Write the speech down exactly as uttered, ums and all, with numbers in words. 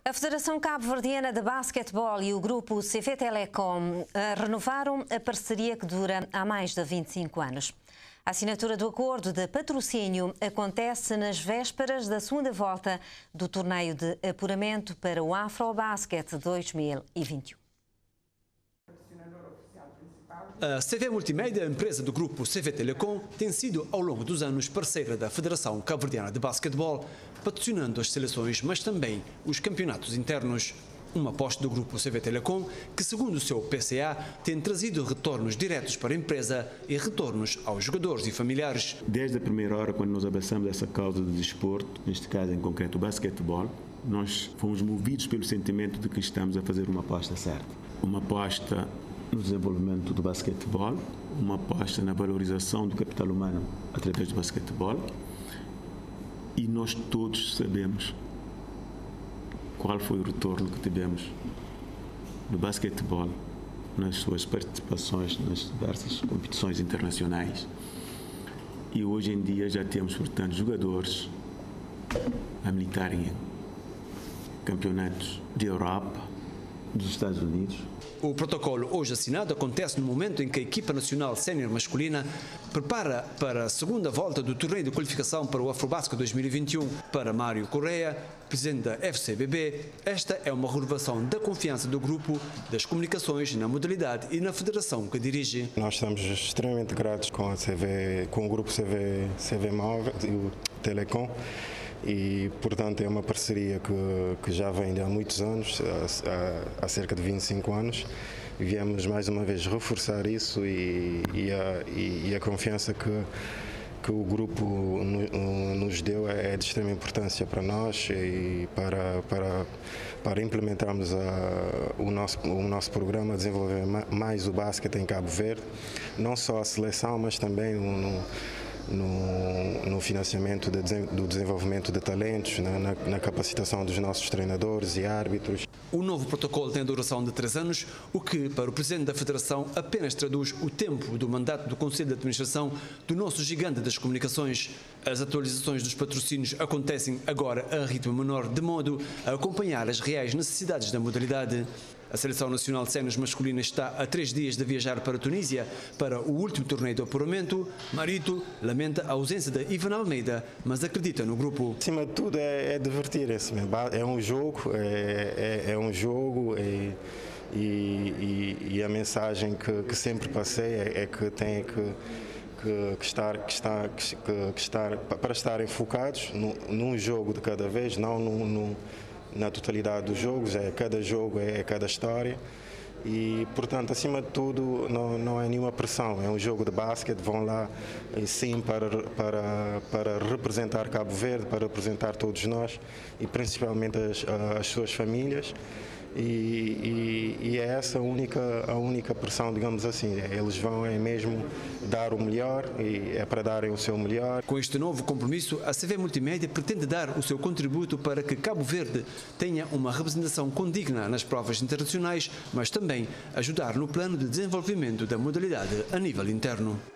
A Federação Cabo-Verdiana de Basquetebol e o grupo C V Telecom renovaram a parceria que dura há mais de vinte e cinco anos. A assinatura do acordo de patrocínio acontece nas vésperas da segunda volta do torneio de apuramento para o Afrobasket dois mil e vinte e um. A C V Multimédia, empresa do grupo C V Telecom, tem sido ao longo dos anos parceira da Federação Cabo-Verdiana de Basquetebol, patrocinando as seleções, mas também os campeonatos internos. Uma aposta do grupo C V Telecom que, segundo o seu P C A, tem trazido retornos diretos para a empresa e retornos aos jogadores e familiares. Desde a primeira hora, quando nós abraçamos essa causa do desporto, neste caso em concreto o basquetebol, nós fomos movidos pelo sentimento de que estamos a fazer uma aposta certa. Uma aposta no desenvolvimento do basquetebol, uma aposta na valorização do capital humano através do basquetebol, e nós todos sabemos qual foi o retorno que tivemos no basquetebol nas suas participações nas diversas competições internacionais. E hoje em dia já temos, portanto, jogadores a militarem em campeonatos de Europa, dos Estados Unidos. O protocolo hoje assinado acontece no momento em que a equipa nacional sénior masculina prepara para a segunda volta do torneio de qualificação para o Afrobasket dois mil e vinte e um. Para Mário Correia, presidente da F C B B, esta é uma renovação da confiança do grupo, das comunicações na modalidade e na federação que dirige. Nós estamos extremamente gratos com a C V, com o grupo C V, C V Móvel e o Telecom. E, portanto, é uma parceria que, que já vem de há muitos anos, há, há cerca de vinte e cinco anos. E viemos mais uma vez reforçar isso e, e, a, e, e a confiança que, que o grupo nos deu é de extrema importância para nós e para, para, para implementarmos a, o, nosso, o nosso programa, desenvolver mais o basquete em Cabo Verde, não só a seleção, mas também no, No, no financiamento de, do desenvolvimento de talentos, na, na, na capacitação dos nossos treinadores e árbitros. O novo protocolo tem a duração de três anos, o que, para o Presidente da Federação, apenas traduz o tempo do mandato do Conselho de Administração do nosso gigante das comunicações. As atualizações dos patrocínios acontecem agora a ritmo menor, de modo a acompanhar as reais necessidades da modalidade. A Seleção Nacional de Séniores masculina está a três dias de viajar para a Tunísia para o último torneio de apuramento. Marito lamenta a ausência de Ivan Almeida, mas acredita no grupo. Acima de tudo é, é divertir-se, é um jogo, é, é, é um jogo e, e, e a mensagem que, que sempre passei é, é que tem que Que, que, estar, que, estar, que, que estar, para estarem focados no, num jogo de cada vez, não no, no, na totalidade dos jogos, é, cada jogo é, é cada história e, portanto, acima de tudo, não, não é nenhuma pressão, é um jogo de basquete, vão lá sim para, para, para representar Cabo Verde, para representar todos nós e principalmente as, as suas famílias. E, e, e é essa a única, a única pressão, digamos assim, eles vão é mesmo dar o melhor e é para darem o seu melhor. Com este novo compromisso, a C V Multimédia pretende dar o seu contributo para que Cabo Verde tenha uma representação condigna nas provas internacionais, mas também ajudar no plano de desenvolvimento da modalidade a nível interno.